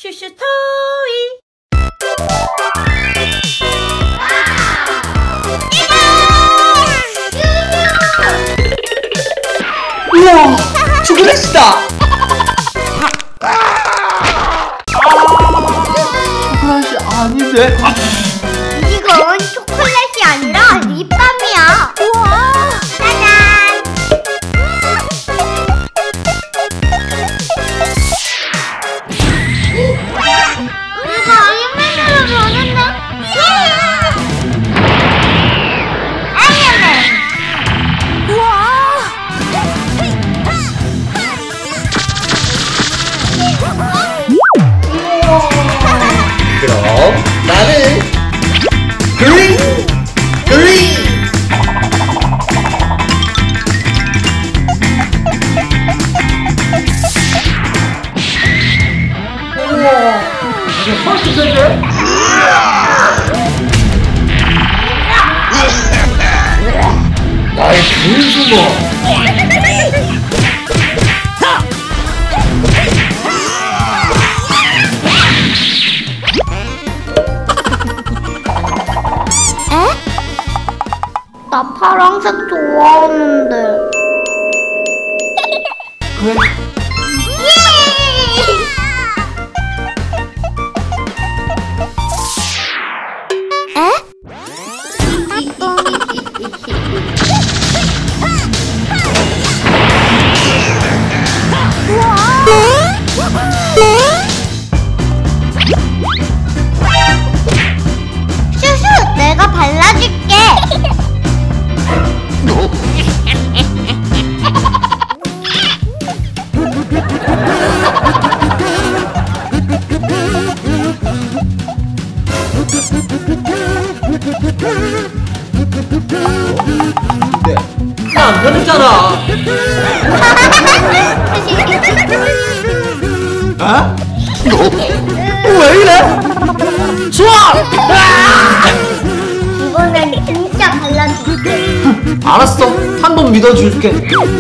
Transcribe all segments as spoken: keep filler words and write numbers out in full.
슈슈 토이. 우와, 초콜릿이다. 초콜릿이 아닌데? 이건 초콜릿이 아니라 립밤이야. 우와, 짜잔. 이거 아이맨으로 변했네. 아이맨. 우와. 그럼 나는 그린! 그린! 우와, 이게 헐크색이야? 나의 분수모! 나 파란색 좋아하는데. 그래? 에? 슈슈, 내가 발라줄게. 네, 나안 변했잖아. 어? 왜 이래? 좋아! 이번엔 진짜 발라줄게. 알았어, 한 번 믿어줄게.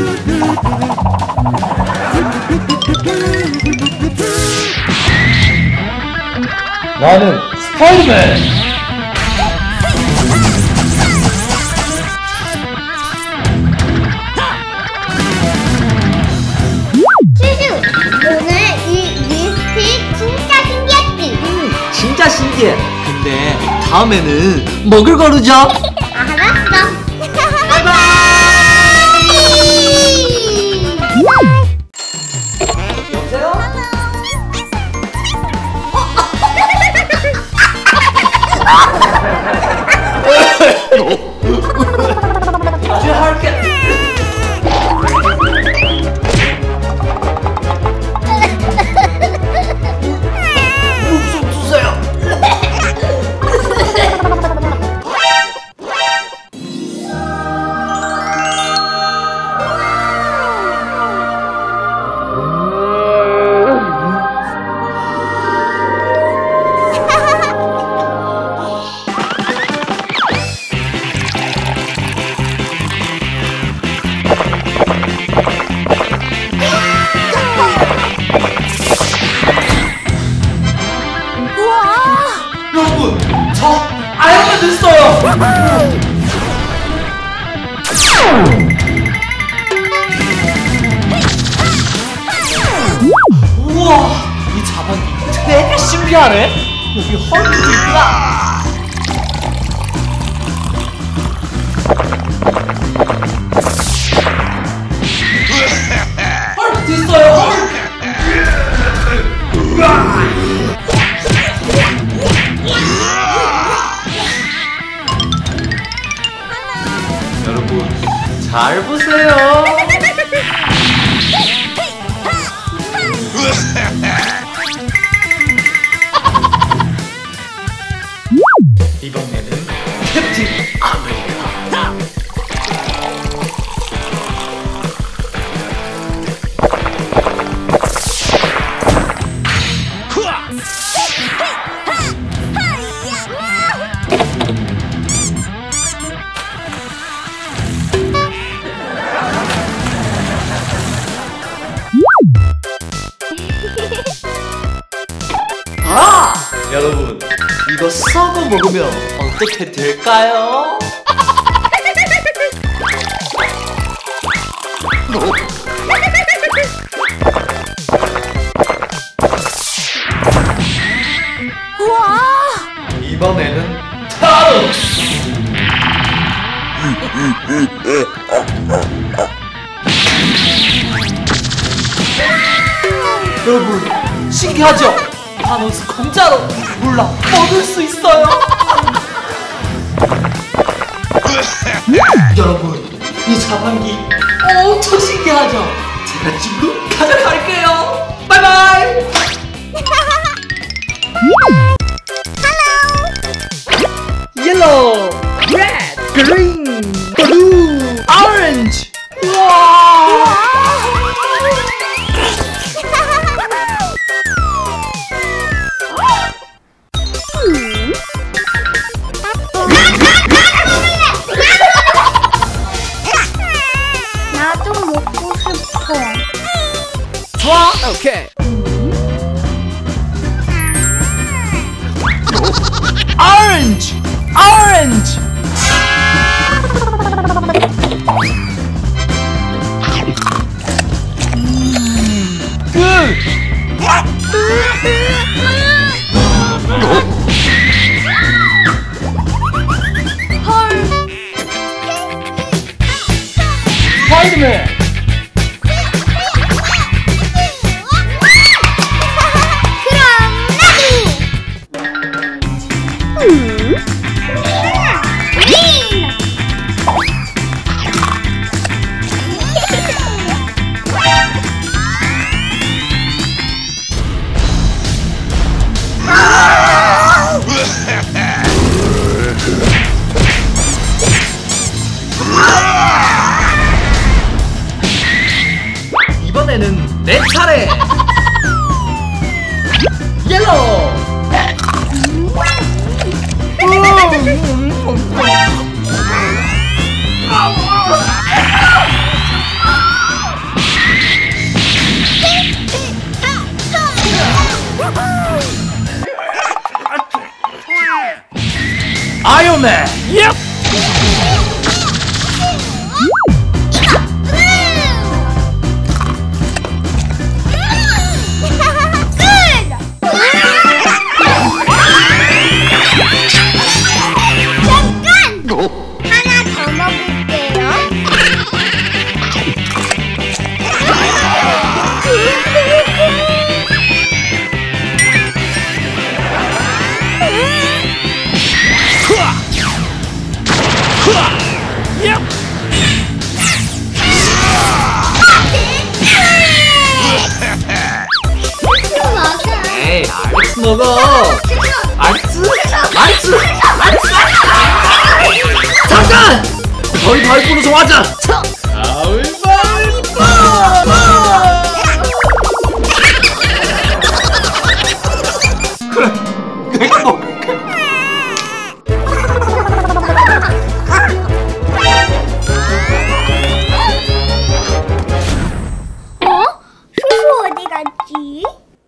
나는 스파이더맨. 슈슈, 오늘 이 립스틱 진짜 신기했지? 음, 진짜 신기해. 근데 다음에는 먹을 거르자. 알았어. 여보세요? 다시 할게. 좀 주세요. 여러분, 저 아이언맨 됐어요. 우와, 이 자반이 되게 신기하네. 여기 헐크도 있구나. 헐크도 있어요. 헐크. 여러분, 잘 보세요. 이번에는 캡틴 아메리카. 이거 썩어 먹으면 어떻게 될까요? 우와! 이번에는 타로스! 여러분, 신기하죠? 타노스 공짜로 몰라 먹을 수 있어요. 여러분, 이 자판기 엄청 신기하죠? 제가 집으로 가져갈게요. 바이바이. 옐로우, 레드, 그린, 블루, 오렌지. 우와! 나도 먹고 싶어. 좋아, 오케이. 오렌지, 오렌지. 굿. 스파이더맨. 이번에는 내 차례. 옐로우. 아이언맨. 옙. 에이, 알렉스 먹어. 알렉스? 알렉스? 알렉스? 잠깐! 가위바위보로 정하자. 가위바위보. 그래, 내가 먹을게. 어? 슈슈 어디 갔지?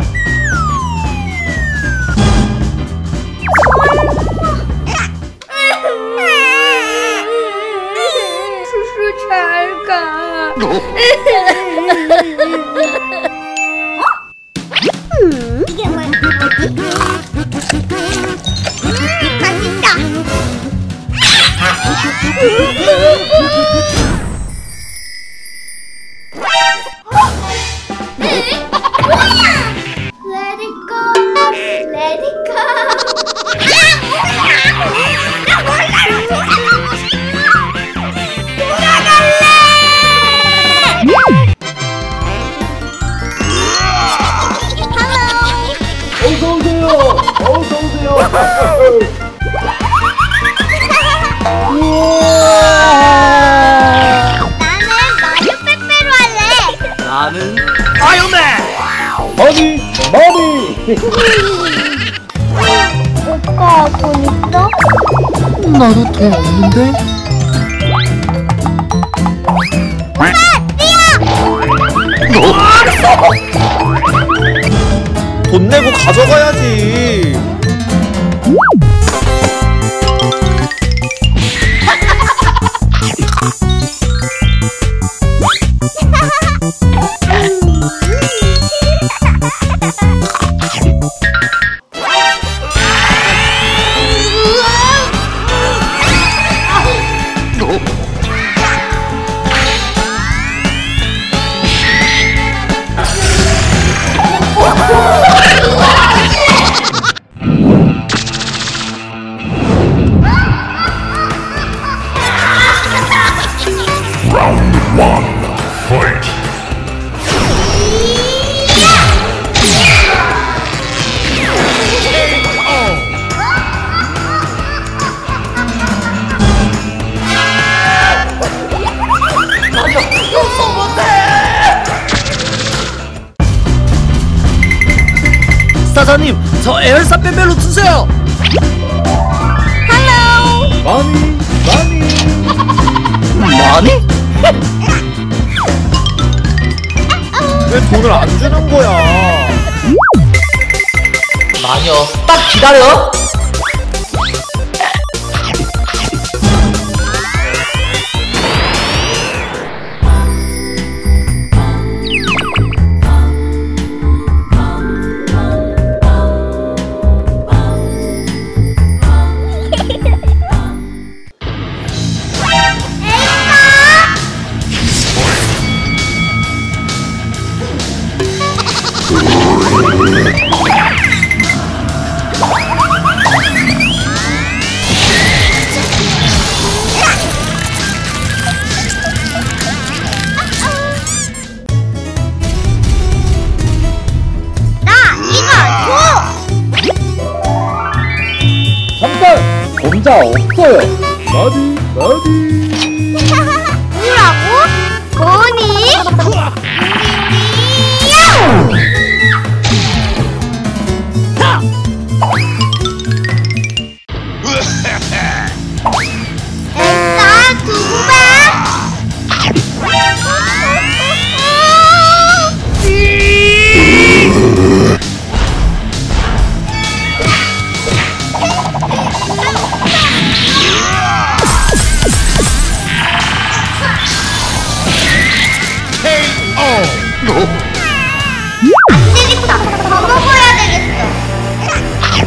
슈슈 잘 가. 어? 음, 이게 뭐야? 음, 맛있다. Let it go, let it go. 나 몰라, 돌아갈래. 어서 오세요. 어서 오세요. 나는 마리오 빼빼로 할래. 나는 아이언맨. 머리 머리. 오빠 돈 있어? 나도 돈 없는데. 오빠 뛰어! 돈 내고 가져가야지. 사사님, 저 에어사 빼빼로 주세요. 헬로. 마미 마미 많이? 왜 돈을 안 주는 거야? 마녀, 딱 기다려. 잠깐! 검자 없어요. 마비 마비 뭐라고? 뭐니? 엘사 궁금해? 안 되겠다. 더 먹어야 되겠어.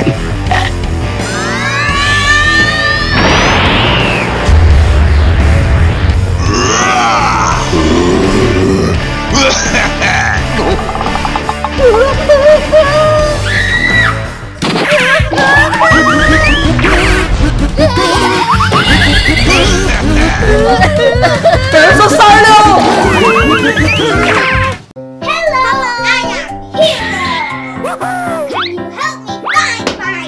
에어사 살려. Hello, I am here. Can you help me find my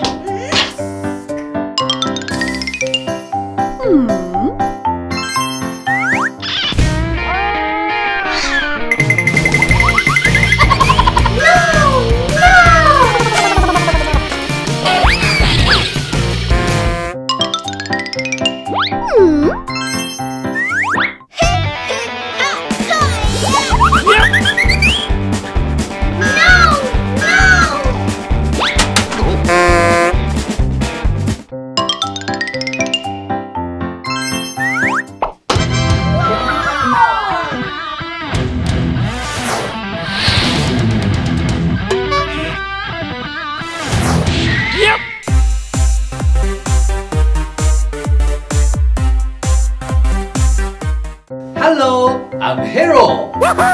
Hello, I'm Hero.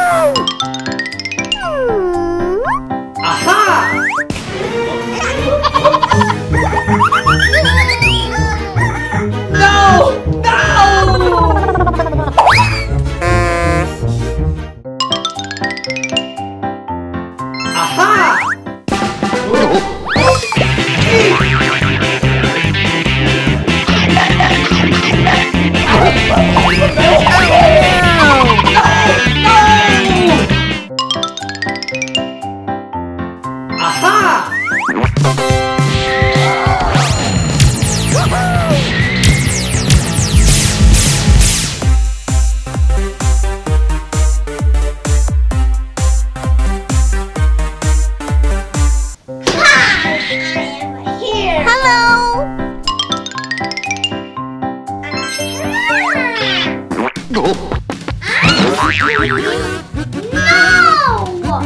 아하! No! No! 아하! 아하! Hello. No.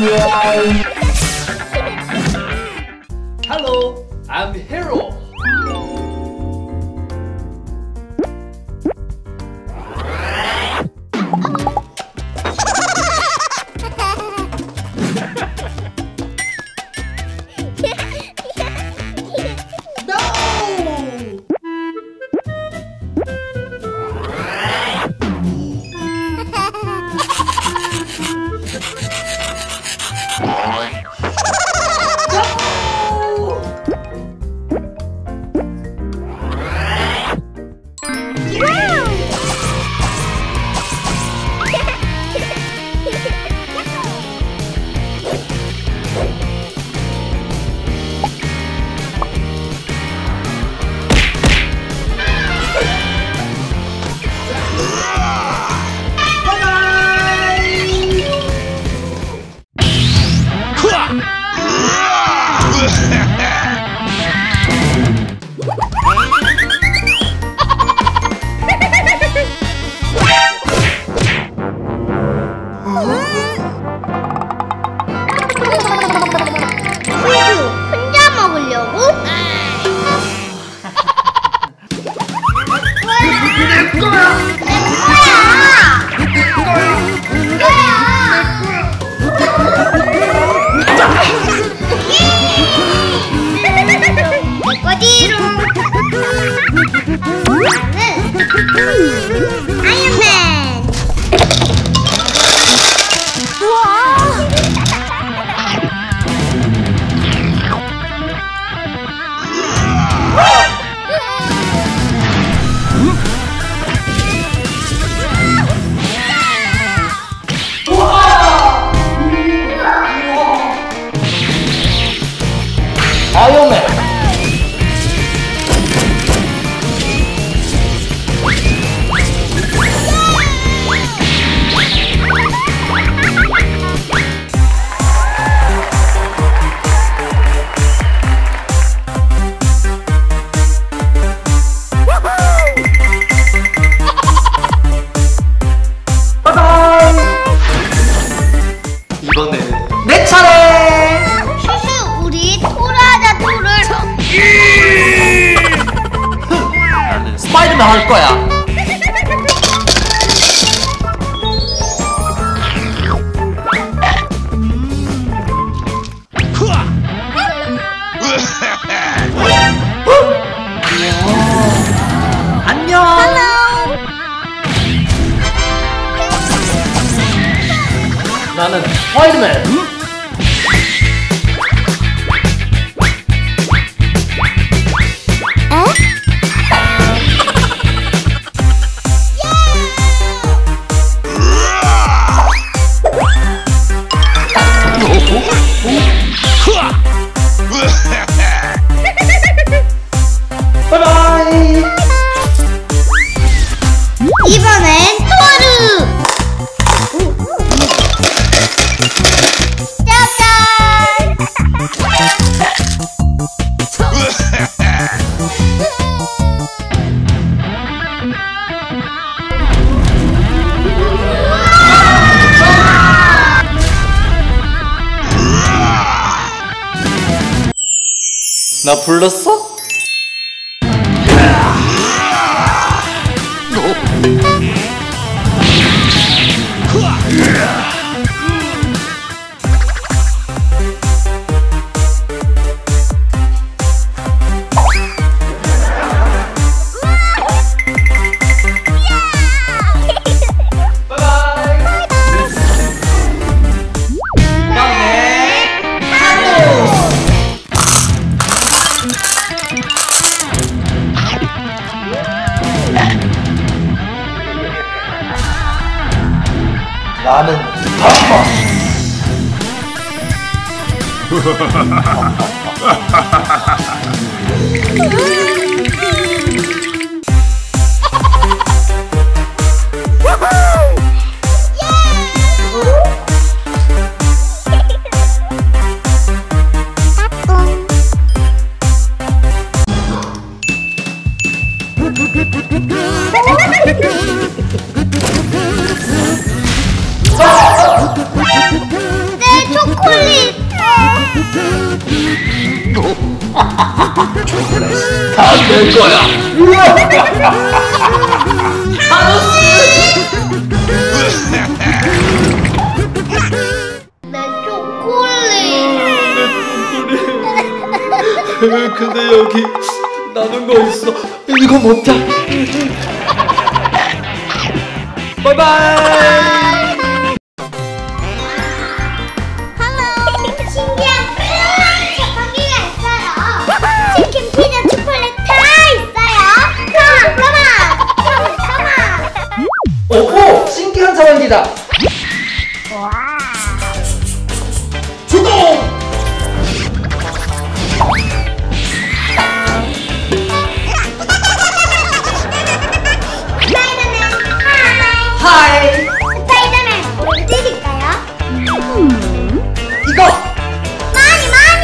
Hello, I'm Hero. 아이언맨. 이번에는 내 차례. 슈슈, 우리 토라하자 토를. 나는 스파이더맨 할 거야. 안녕. 나는 스파이더맨. 바이바이. 이번엔 토르. 짜잔. 나 불렀어? 나는 다마. 내 초코. 초콜릿. 다 될 거야. 타노스! 내 초콜릿. 근데 여기 남은 거 있어. 이거 먹자. 바이바이. 신기한 자판기가 있어요. 치킨, 피자, 초콜릿 다 있어요. 컴온, 컴온, 컴온, 컴온. 오호! 신기한 자판기다. 주동. 스파이더맨, 하이. 하이. 스파이더맨, 우리 드릴까요? 이거. 많이, 많이.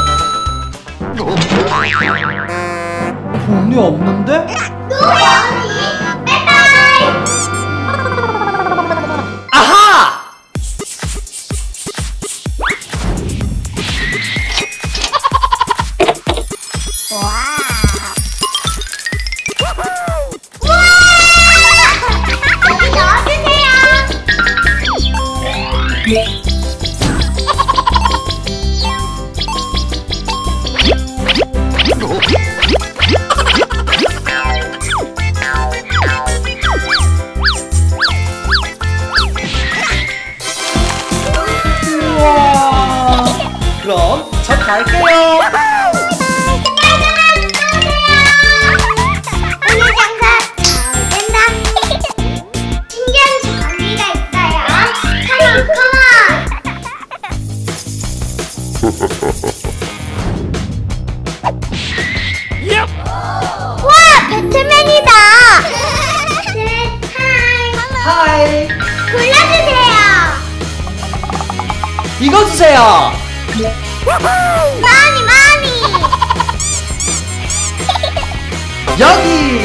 돈이 없는데? 또 많이. 바이바이. 아하! 우와. 그럼 저 갈게요. 오늘 장사 잘 된다. 신기한 자판기가 있어요. 컴온, 컴온. 와, 배트맨이다. 네, 하이. 하이. 골라주세요. 이거 주세요. 많이, 많이. 여기.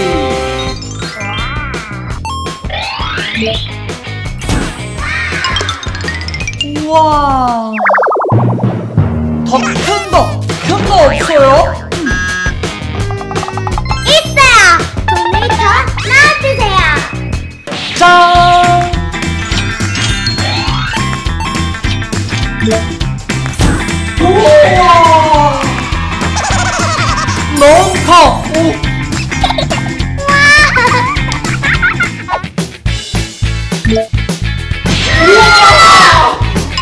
우와. 더 큰 거, 큰 거 없어요? 있어요. 돈을 더 넣어주세요. 짠. 우와. 너무 커. 오. 우와.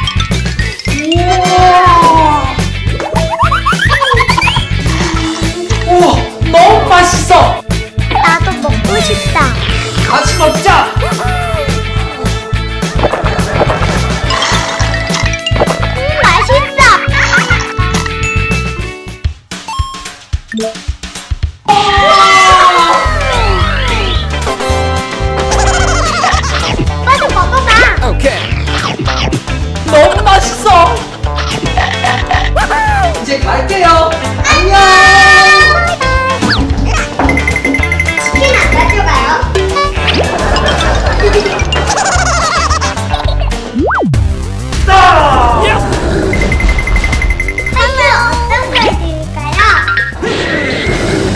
우와. 우와, 너무 맛있어. 나도 먹고 싶다. 같이 먹자. 음, 맛있어. 오빠도 먹어봐. 오케이. 너무 맛있어. 이제 갈게요. 안녕. 치킨 안 가져가요? 선물 어떤 걸 드릴까요?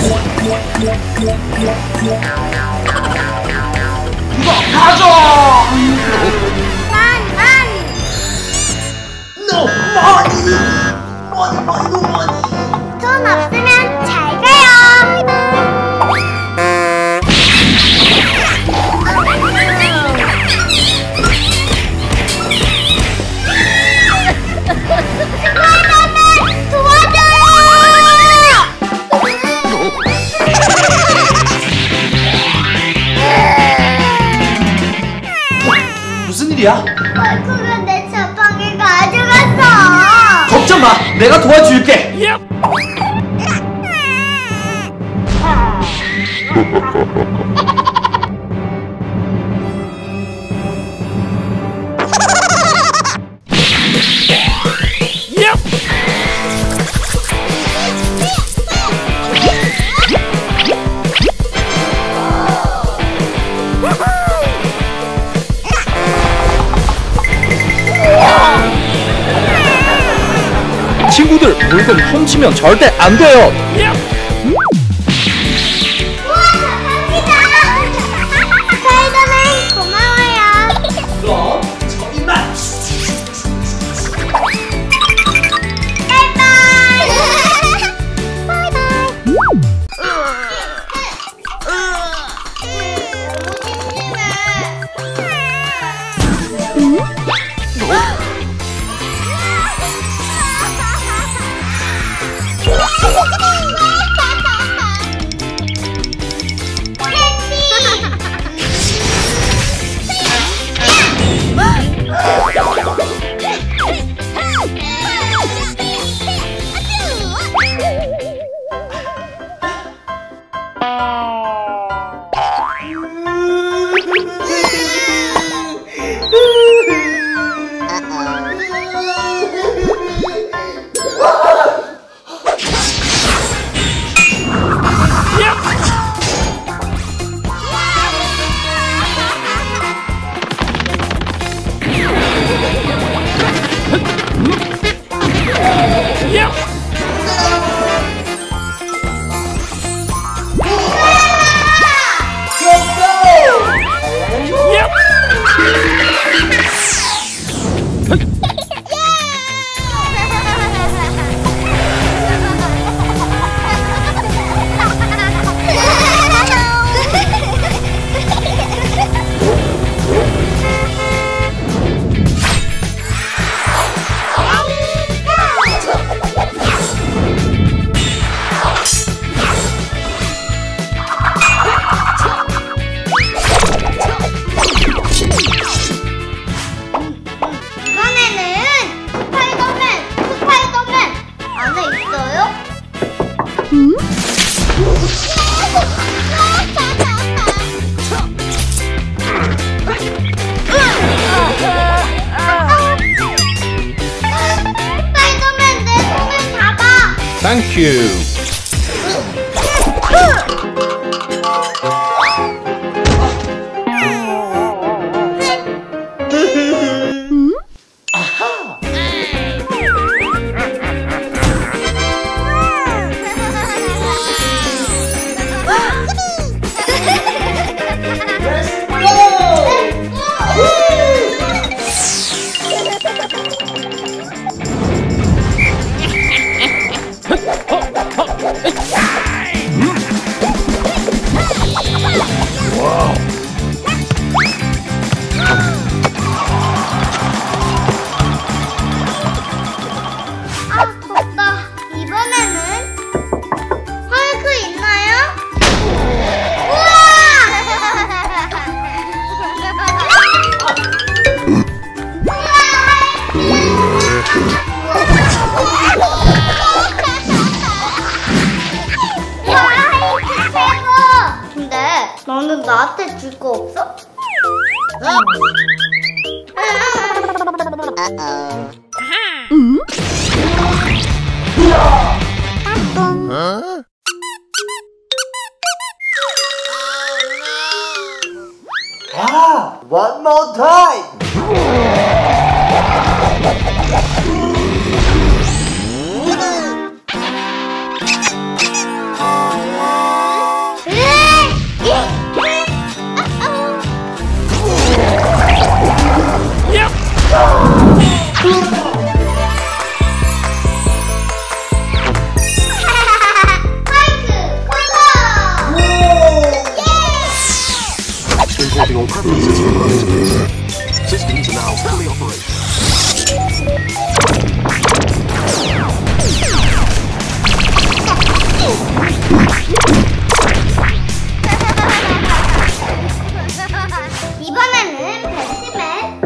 이거 가져. 많이, 많이. 너무 많이. 많이 많이 너무 많이. 돈 없으면 잘 가요. 스파이더맨 도와줘요. 무슨 일이야? 얼굴은 내 자판기 가져갔어. 걱정 마. 내가 도와줄게. 물건 훔치면 절대 안 돼요. 우와, 감사합니다. 스파이더맨 고마워요. 그럼 저 이만. 바이바이. 바이바이. 너무 심심해. Thank you. 아, 덥다. 이번에는 헐크 있나요? 우와! 헐크 최고! 근데 너는 나한테 줄 거 없어? 아, one more time. Importing all preferences from the database. Systems are now fully operational. 이번에는 배트맨.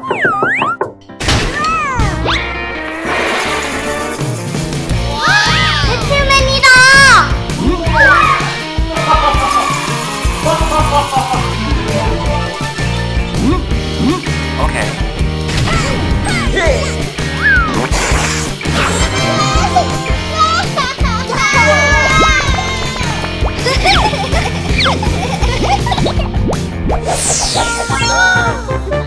배트맨이다. Okay.